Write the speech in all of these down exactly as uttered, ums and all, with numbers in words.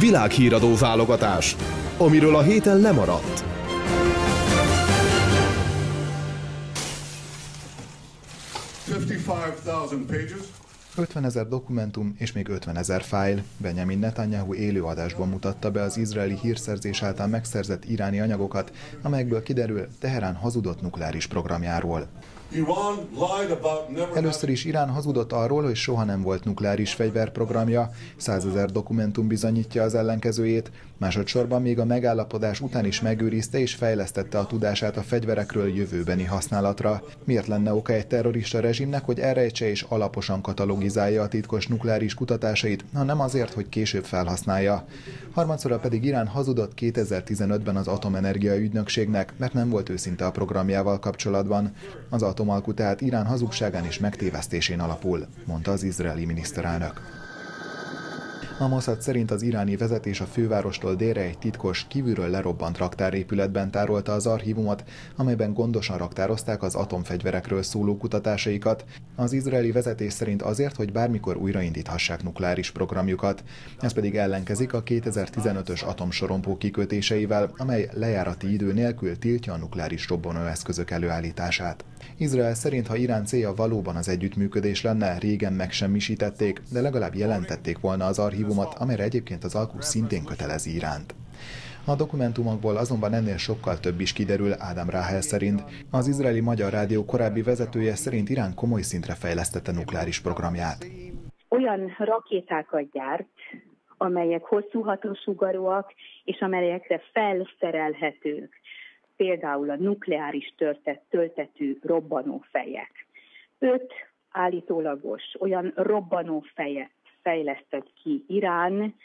Világhíradó válogatás, amiről a héten lemaradt. ötvenezer dokumentum és még ötvenezer fájl. Benjamin Netanyahu élő adásban mutatta be az izraeli hírszerzés által megszerzett iráni anyagokat, amelyekből kiderül, Teherán hazudott nukleáris programjáról. Először is Irán hazudott arról, hogy soha nem volt nukleáris fegyverprogramja, százezer dokumentum bizonyítja az ellenkezőjét, másodszorban még a megállapodás után is megőrizte és fejlesztette a tudását a fegyverekről jövőbeni használatra. Miért lenne oka egy terrorista rezsimnek, hogy elrejtse és alaposan katalogizálja a titkos nukleáris kutatásait, hanem azért, hogy később felhasználja? Harmadszorra pedig Irán hazudott kétezer-tizenötben az Atomenergia Ügynökségnek, mert nem volt őszinte a programjával kapcsolatban. Az atomalkú tehát Irán hazugságán és megtévesztésén alapul, mondta az izraeli miniszterelnök. A Mossad szerint az iráni vezetés a fővárostól délre egy titkos, kívülről lerobbant raktárépületben tárolta az archívumot, amelyben gondosan raktározták az atomfegyverekről szóló kutatásaikat. Az izraeli vezetés szerint azért, hogy bármikor újraindíthassák nukleáris programjukat. Ez pedig ellenkezik a kétezer-tizenötös atomsorompó kikötéseivel, amely lejárati idő nélkül tiltja a nukleáris robbanóeszközök előállítását. Izrael szerint, ha Irán célja valóban az együttműködés lenne, régen megsemmisítették, de legalább jelentették volna az archívumot, amelyre egyébként az alkú szintén kötelezi Iránt. A dokumentumokból azonban ennél sokkal több is kiderül Ádám Ráhel szerint. Az izraeli Magyar Rádió korábbi vezetője szerint Irán komoly szintre fejlesztette nukleáris programját. Olyan rakétákat gyárt, amelyek hosszú hatósugarúak, és amelyekre felszerelhetők, például a nukleáris töltet, töltetű robbanófejek. Öt állítólagos olyan robbanófejet fejlesztett ki Irán,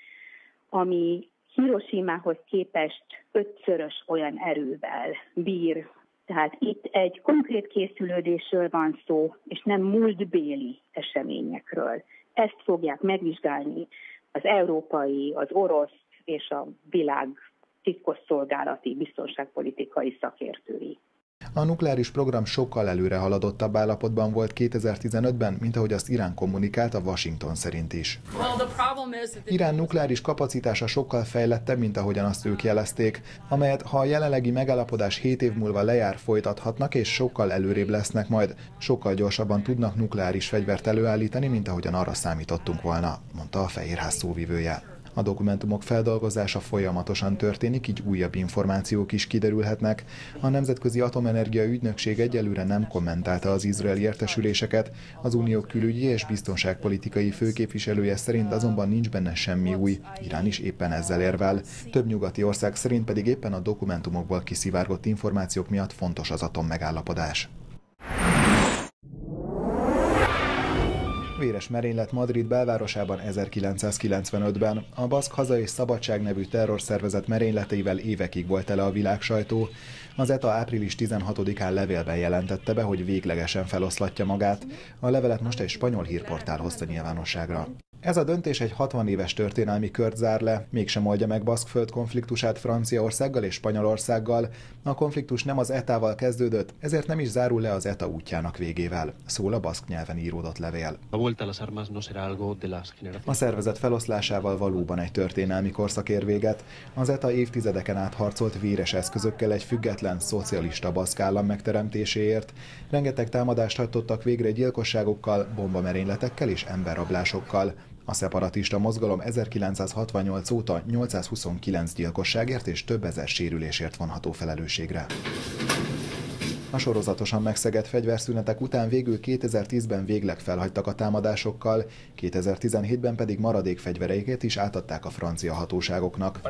ami Hiroshimához képest ötszörös olyan erővel bír. Tehát itt egy konkrét készülődésről van szó, és nem múltbéli eseményekről. Ezt fogják megvizsgálni az európai, az orosz és a világ titkosszolgálati biztonságpolitikai szakértői. A nukleáris program sokkal előre haladottabb állapotban volt kétezer-tizenötben, mint ahogy azt Irán kommunikált a Washington szerint is. Irán nukleáris kapacitása sokkal fejlettebb, mint ahogyan azt ők jelezték, amelyet, ha a jelenlegi megállapodás hét év múlva lejár, folytathatnak, és sokkal előrébb lesznek majd, sokkal gyorsabban tudnak nukleáris fegyvert előállítani, mint ahogyan arra számítottunk volna, mondta a Fehérház szóvivője. A dokumentumok feldolgozása folyamatosan történik, így újabb információk is kiderülhetnek. A Nemzetközi Atomenergia Ügynökség egyelőre nem kommentálta az izraeli értesüléseket, az unió külügyi és biztonságpolitikai főképviselője szerint azonban nincs benne semmi új, Irán is éppen ezzel érvel. Több nyugati ország szerint pedig éppen a dokumentumokból kiszivárgott információk miatt fontos az atommegállapodás. Véres merénylet Madrid belvárosában ezerkilencszázkilencvenötben. A Baszk Haza és Szabadság nevű terrorszervezet merényleteivel évekig volt tele a világsajtó. Az é té á április tizenhatodikán levélben jelentette be, hogy véglegesen feloszlatja magát. A levelet most egy spanyol hírportál hozta nyilvánosságra. Ez a döntés egy hatvan éves történelmi kört zár le, mégsem oldja meg Baszkföld konfliktusát Franciaországgal és Spanyolországgal. A konfliktus nem az é té á-val kezdődött, ezért nem is zárul le az é té á útjának végével, szól a baszk nyelven íródott levél. A szervezet feloszlásával valóban egy történelmi korszak ér véget. Az é té á évtizedeken át harcolt véres eszközökkel egy független, szocialista baszk állam megteremtéséért. Rengeteg támadást hajtottak végre gyilkosságokkal, bombamerényletekkel és emberrablásokkal. A szeparatista mozgalom ezerkilencszázhatvannyolc óta nyolcszázhuszonkilenc gyilkosságért és több ezer sérülésért vonható felelősségre. A sorozatosan megszegett fegyverszünetek után végül kétezer-tízben végleg felhagytak a támadásokkal, kétezer-tizenhétben pedig maradék fegyvereiket is átadták a francia hatóságoknak.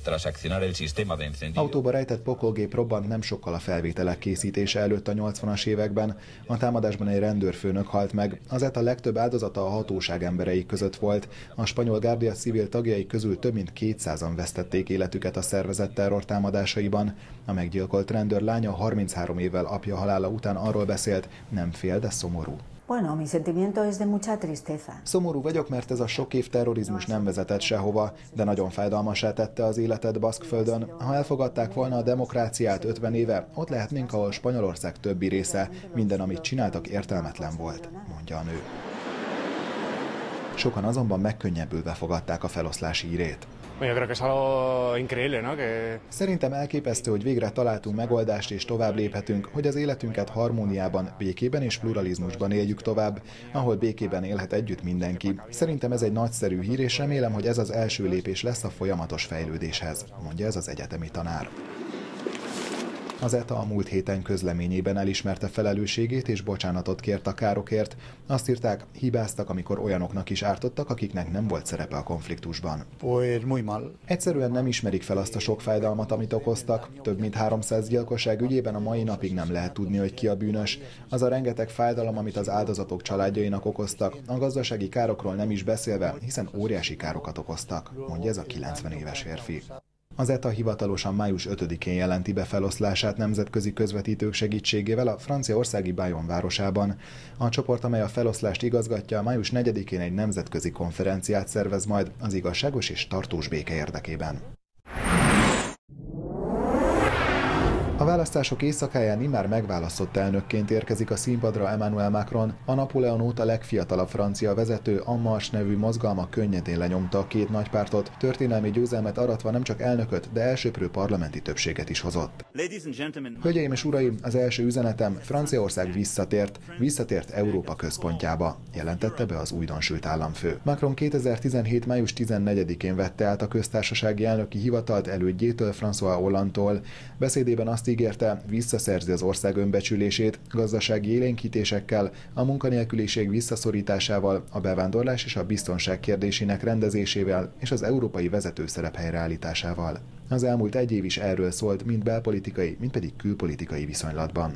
Autóba rejtett pokolgép robbant nem sokkal a felvételek készítése előtt a nyolcvanas években. A támadásban egy rendőrfőnök halt meg. Az é té á legtöbb áldozata a hatóság emberei között volt. A spanyol Guardia Civil tagjai közül több mint kétszázan vesztették életüket a szervezett terror támadásaiban. A meggyilkolt rendőr lánya harminchárom évvel apja halála után arról beszélt, nem fél, de szomorú. Bueno, mi sentimiento es de mucha tristeza. Szomorú vagyok, mert ez a sok év terrorizmus nem vezetett sehova, de nagyon fájdalmassá tette az életet Baszkföldön. Ha elfogadták volna a demokráciát ötven éve, ott lehetnénk, ahol Spanyolország többi része. Minden, amit csináltak, értelmetlen volt, mondja a nő. Sokan azonban megkönnyebbülve fogadták a feloszlási írét. Szerintem elképesztő, hogy végre találtunk megoldást és tovább léphetünk, hogy az életünket harmóniában, békében és pluralizmusban éljük tovább, ahol békében élhet együtt mindenki. Szerintem ez egy nagyszerű hír, és remélem, hogy ez az első lépés lesz a folyamatos fejlődéshez, mondja ez az egyetemi tanár. Az é té á a múlt héten közleményében elismerte felelősségét és bocsánatot kért a károkért. Azt írták, hibáztak, amikor olyanoknak is ártottak, akiknek nem volt szerepe a konfliktusban. Egyszerűen nem ismerik fel azt a sok fájdalmat, amit okoztak. Több mint háromszáz gyilkosság ügyében a mai napig nem lehet tudni, hogy ki a bűnös. Az a rengeteg fájdalom, amit az áldozatok családjainak okoztak, a gazdasági károkról nem is beszélve, hiszen óriási károkat okoztak, mondja ez a kilencven éves férfi. Az é té á hivatalosan május ötödikén jelenti be feloszlását nemzetközi közvetítők segítségével a franciaországi Bayonne városában. A csoport, amely a feloszlást igazgatja, május negyedikén egy nemzetközi konferenciát szervez majd az igazságos és tartós béke érdekében. A választások éjszakáján immár megválasztott elnökként érkezik a színpadra Emmanuel Macron. A Napóleon óta legfiatalabb francia vezető, En Marche nevű mozgalma könnyedén lenyomta a két nagypártot. Történelmi győzelmet aratva nem csak elnököt, de elsöprő parlamenti többséget is hozott. Hölgyeim és uraim, az első üzenetem: Franciaország visszatért, visszatért Európa központjába, jelentette be az újdonsült államfő. Macron kétezer-tizenhét május tizennegyedikén vette át a köztársasági elnöki hivatalt elődjétől, François Hollande-tól. Beszédében azt ígérte, visszaszerzi az ország önbecsülését, gazdasági élénkítésekkel, a munkanélküliség visszaszorításával, a bevándorlás és a biztonság kérdésének rendezésével és az európai vezetőszerep helyreállításával. Az elmúlt egy év is erről szólt, mind belpolitikai, mind pedig külpolitikai viszonylatban.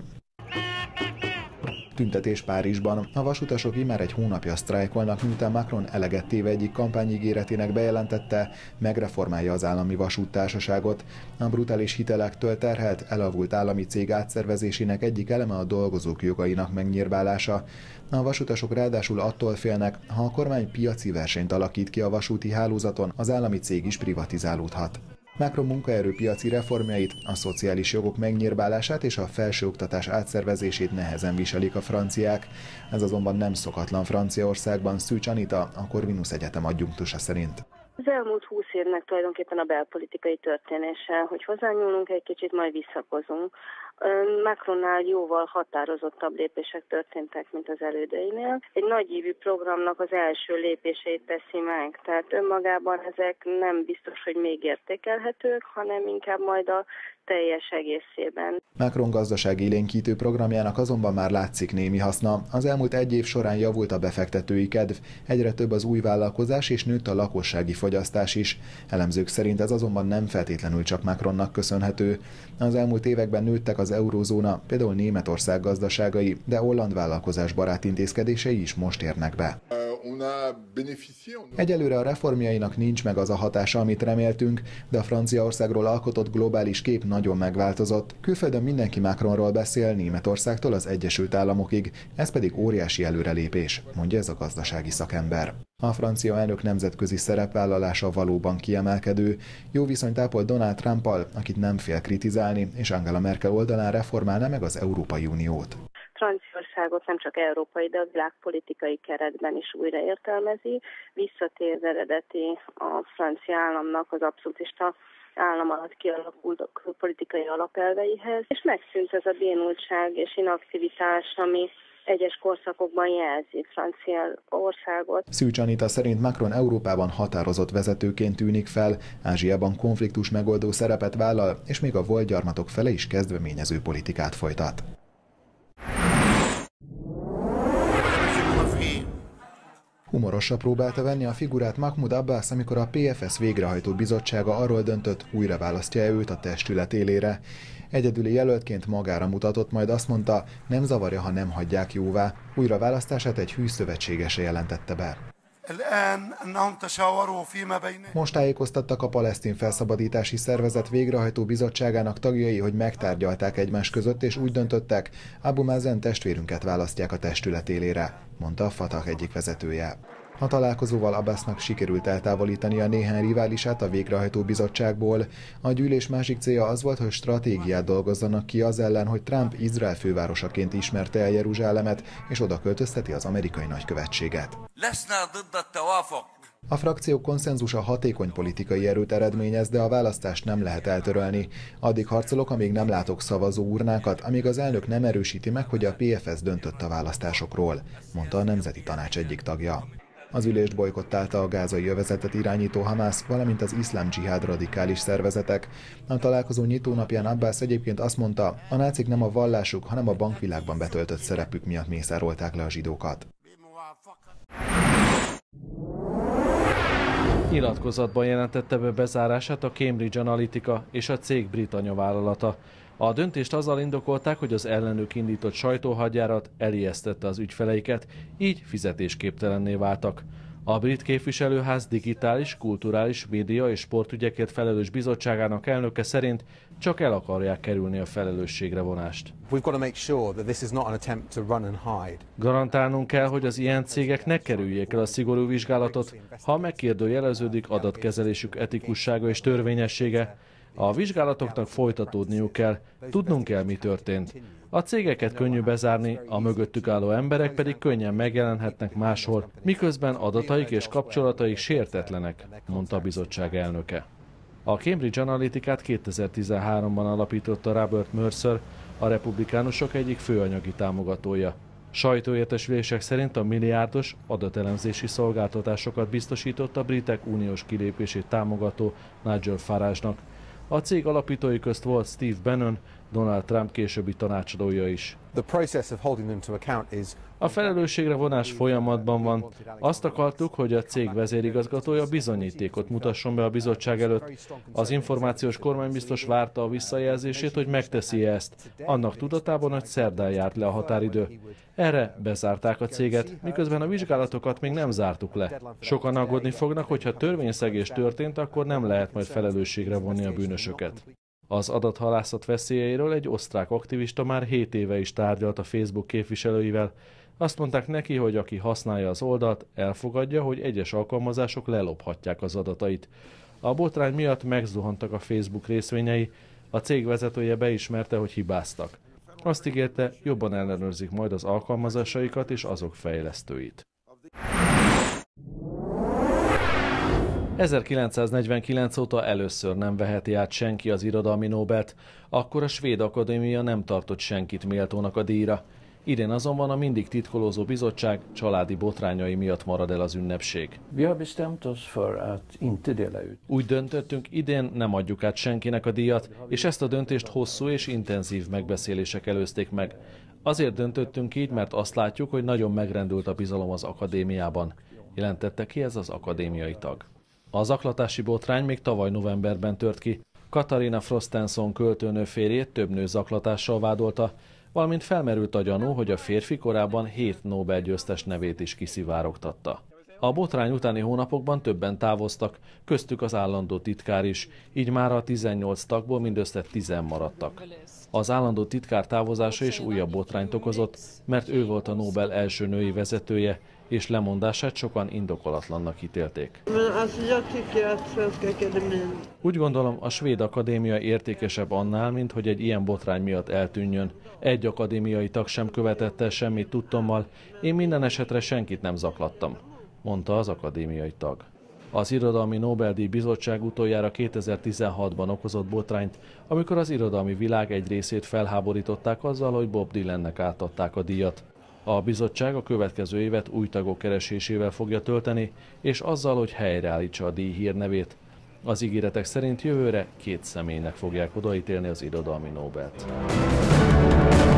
Tüntetés Párizsban. A vasutasok immár egy hónapja sztrájkolnak, miután Macron eleget téve egyik kampányígéretének bejelentette, megreformálja az állami vasúttársaságot. A brutális hitelektől terhelt, elavult állami cég átszervezésének egyik eleme a dolgozók jogainak megnyírbálása. A vasutasok ráadásul attól félnek, ha a kormány piaci versenyt alakít ki a vasúti hálózaton, az állami cég is privatizálódhat. Macron munkaerőpiaci reformjait, a szociális jogok megnyírbálását és a felsőoktatás átszervezését nehezen viselik a franciák. Ez azonban nem szokatlan Franciaországban. Szűcs Anita, a Corvinus Egyetem adjunktusa szerint. Az elmúlt húsz évnek tulajdonképpen a belpolitikai történése, hogy hozzányúlunk egy kicsit, majd visszakozunk. Macronnál jóval határozottabb lépések történtek, mint az elődeinél. Egy nagyívű programnak az első lépéseit teszi meg, tehát önmagában ezek nem biztos, hogy még értékelhetők, hanem inkább majd a teljes egészében. Macron gazdasági élénkítő programjának azonban már látszik némi haszna. Az elmúlt egy év során javult a befektetői kedv, egyre több az új vállalkozás és nőtt a lakossági fogyasztás is. Elemzők szerint ez azonban nem feltétlenül csak Macronnak köszönhető. Az elmúlt években nőttek az eurózóna, például Németország gazdaságai, de Hollande vállalkozásbarát intézkedései is most érnek be. Egyelőre a reformjainak nincs meg az a hatása, amit reméltünk, de a Franciaországról alkotott globális kép nagyon megváltozott. Külföldön mindenki Macronról beszél, Németországtól az Egyesült Államokig, ez pedig óriási előrelépés, mondja ez a gazdasági szakember. A francia elnök nemzetközi szerepvállalása valóban kiemelkedő. Jó viszonyt ápol Donald Trumpal, akit nem fél kritizálni, és Angela Merkel oldalán reformálná meg az Európai Uniót. Franciaországot nem csak európai, de a világpolitikai keretben is újra értelmezi, visszatér az eredeti a francia államnak az abszolútista állam alatt kialakult politikai alapelveihez, és megszűnt ez a bénultság és inaktivitás, ami egyes korszakokban jelzi Franciaországot. Szűcs Anita szerint Macron Európában határozott vezetőként tűnik fel, Ázsiában konfliktus megoldó szerepet vállal, és még a volt gyarmatok fele is kezdeményező politikát folytat. Humorosan próbálta venni a figurát Mahmoud Abbas, amikor a pé ef es végrehajtó bizottsága arról döntött, újra választja-e őt a testület élére. Egyedüli jelöltként magára mutatott, majd azt mondta, nem zavarja, ha nem hagyják jóvá. Újra választását egy hű szövetségese jelentette be. Most tájékoztattak a palesztin felszabadítási szervezet végrehajtó bizottságának tagjai, hogy megtárgyalták egymás között, és úgy döntöttek, Abu Mazen testvérünket választják a testület élére, mondta a Fatah egyik vezetője. A találkozóval Abbasnak sikerült eltávolítania néhány riválisát a végrehajtó bizottságból. A gyűlés másik célja az volt, hogy stratégiát dolgozzanak ki az ellen, hogy Trump Izrael fővárosaként ismerte el Jeruzsálemet, és oda költözteti az amerikai nagykövetséget. A frakció konszenzusa hatékony politikai erőt eredményez, de a választást nem lehet eltörölni. Addig harcolok, amíg nem látok szavazó urnákat, amíg az elnök nem erősíti meg, hogy a pé ef es döntött a választásokról, mondta a Nemzeti Tanács egyik tagja. Az ülést bojkottálta a gázai övezetet irányító Hamász, valamint az iszlám dzsihád radikális szervezetek. A találkozó nyitónapján Abbas egyébként azt mondta, a nácik nem a vallásuk, hanem a bankvilágban betöltött szerepük miatt mészárolták le a zsidókat. Nyilatkozatban jelentette be bezárását a Cambridge Analytica és a cég brit anyavállalata. A döntést azzal indokolták, hogy az ellenük indított sajtóhadjárat elijesztette az ügyfeleiket, így fizetésképtelenné váltak. A brit képviselőház digitális, kulturális, média és sportügyekért felelős bizottságának elnöke szerint csak el akarják kerülni a felelősségre vonást. Garantálnunk kell, hogy az ilyen cégek ne kerüljék el a szigorú vizsgálatot, ha megkérdőjeleződik adatkezelésük etikussága és törvényessége. A vizsgálatoknak folytatódniuk kell, tudnunk kell, mi történt. A cégeket könnyű bezárni, a mögöttük álló emberek pedig könnyen megjelenhetnek máshol, miközben adataik és kapcsolataik sértetlenek, mondta a bizottság elnöke. A Cambridge Analyticát kétezer-tizenháromban alapította Robert Mercer, a republikánusok egyik főanyagi támogatója. Sajtóértesülések szerint a milliárdos adatelemzési szolgáltatásokat biztosított a britek uniós kilépését támogató Nigel Farage-nak. A cég alapítói közt volt Steve Bannon, Donald Trump későbbi tanácsadója is. A felelősségre vonás folyamatban van. Azt akartuk, hogy a cég vezérigazgatója bizonyítékot mutasson be a bizottság előtt. Az információs kormánybiztos várta a visszajelzését, hogy megteszi ezt, annak tudatában, hogy szerdán járt le a határidő. Erre bezárták a céget, miközben a vizsgálatokat még nem zártuk le. Sokan aggódni fognak, hogy ha törvényszegés történt, akkor nem lehet majd felelősségre vonni a bűnösöket. Az adathalászat veszélyeiről egy osztrák aktivista már hét éve is tárgyalt a Facebook képviselőivel. Azt mondták neki, hogy aki használja az oldalt, elfogadja, hogy egyes alkalmazások lelophatják az adatait. A botrány miatt megzuhantak a Facebook részvényei, a cég vezetője beismerte, hogy hibáztak. Azt ígérte, jobban ellenőrzik majd az alkalmazásaikat és azok fejlesztőit. ezerkilencszáznegyvenkilenc óta először nem veheti át senki az irodalmi Nobelt, akkor a Svéd Akadémia nem tartott senkit méltónak a díjra. Idén azonban a mindig titkolózó bizottság családi botrányai miatt marad el az ünnepség. Úgy döntöttünk, idén nem adjuk át senkinek a díjat, és ezt a döntést hosszú és intenzív megbeszélések előzték meg. Azért döntöttünk így, mert azt látjuk, hogy nagyon megrendült a bizalom az akadémiában, jelentette ki ez az akadémiai tag. A zaklatási botrány még tavaly novemberben tört ki. Katarina Frostenson költőnő férjét több nő zaklatással vádolta, valamint felmerült a gyanú, hogy a férfi korábban hét Nobel-győztes nevét is kiszivárogtatta. A botrány utáni hónapokban többen távoztak, köztük az állandó titkár is, így már a tizennyolc tagból mindössze tizen maradtak. Az állandó titkár távozása is újabb botrányt okozott, mert ő volt a Nobel első női vezetője, és lemondását sokan indokolatlannak ítélték. Úgy gondolom, a Svéd Akadémia értékesebb annál, mint hogy egy ilyen botrány miatt eltűnjön. Egy akadémiai tag sem követett el semmit tudtommal, én minden esetre senkit nem zaklattam, mondta az akadémiai tag. Az Irodalmi Nobel-díj bizottság utoljára kétezer-tizenhatban okozott botrányt, amikor az irodalmi világ egy részét felháborították azzal, hogy Bob Dylannek átadták a díjat. A bizottság a következő évet új tagok keresésével fogja tölteni, és azzal, hogy helyreállítsa a díj hírnevét. Az ígéretek szerint jövőre két személynek fogják odaítélni az irodalmi Nobelt.